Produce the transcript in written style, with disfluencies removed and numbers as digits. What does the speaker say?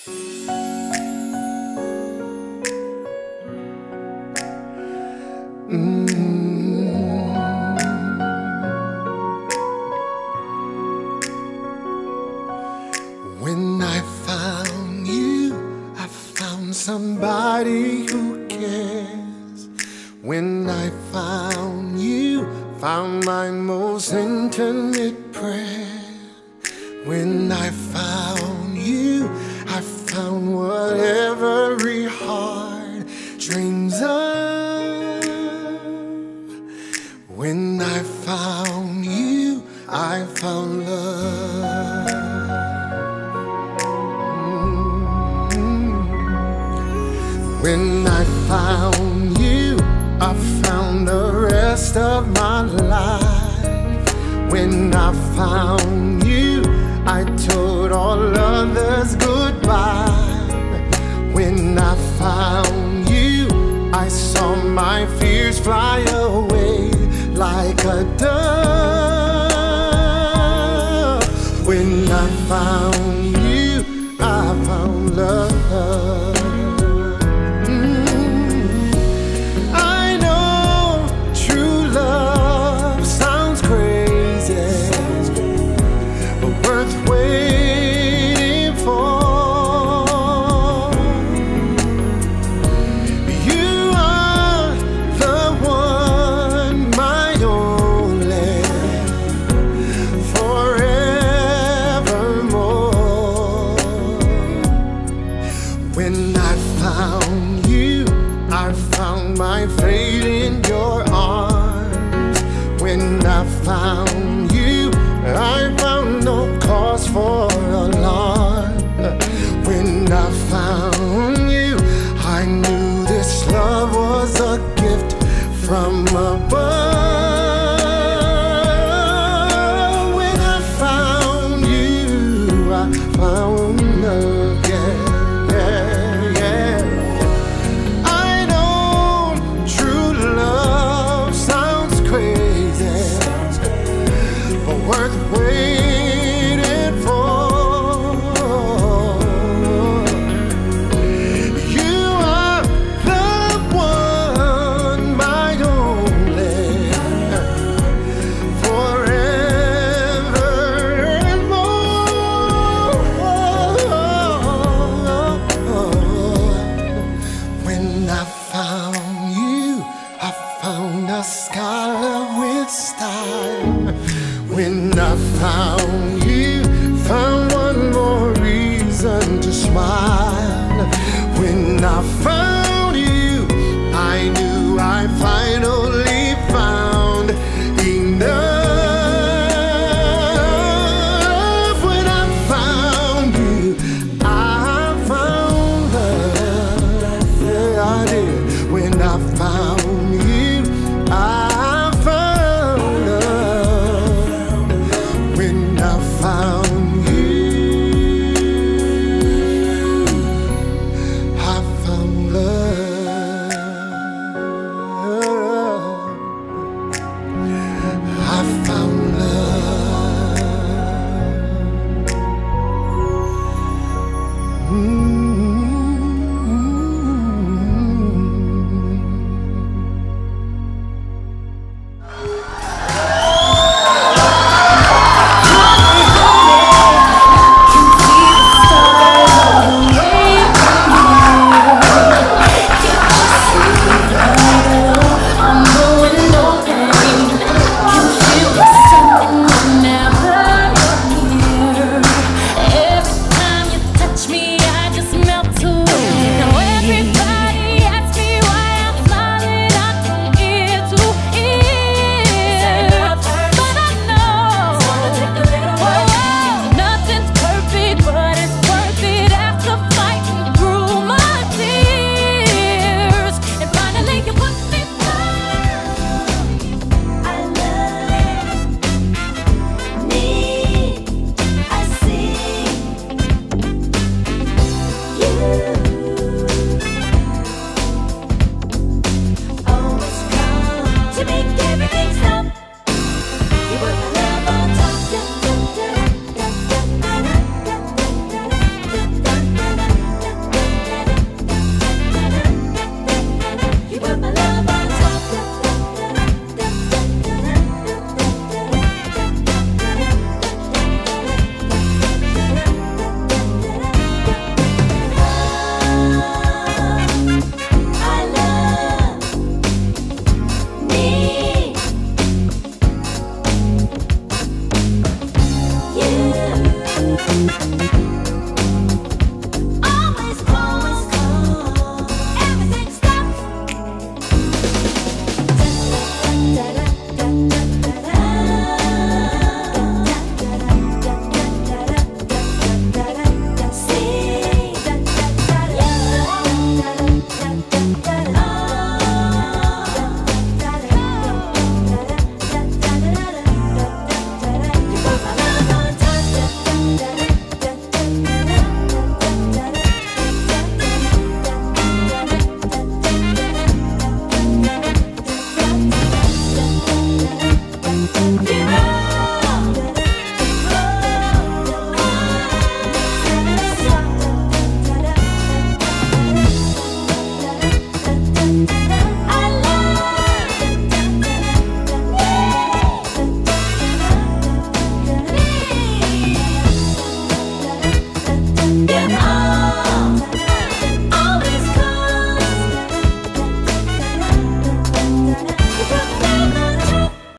When I found you, I found somebody who cares. When I found you, found my most intimate prayer. When I found you, I found what every heart dreams of. When I found you, I found love. When I found you, I found the rest of my life. When I found you, I told all others goodbye. When I found you, I saw my fears fly away like a dove. When I found you, I found love. When I found you, I found my fate in your arms. When I found you, I found no cause for alarm. When I found you, I knew this love was a gift from above. When I found you, I found love, yeah. Worth waiting for. You are the one, my only, forever and more. When I found you, I found a scholar with style. When I found you, found one more reason to smile. When I found you, I knew I finally found enough. When I found you, I found love. Yeah, I did. When I found you, I found you, I found love. I found love. Every time you touch me, I You